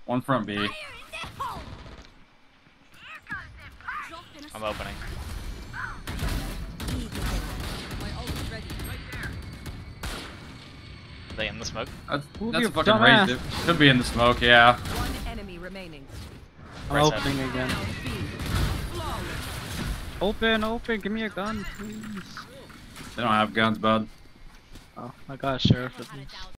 One front B. I'm opening. They in the smoke? That's you a fucking dumbass. raised. Could be in the smoke, yeah. One enemy remaining. I'm Right side. opening again. Open, give me a gun, please. They don't have guns, bud. Oh, I got a sheriff at least.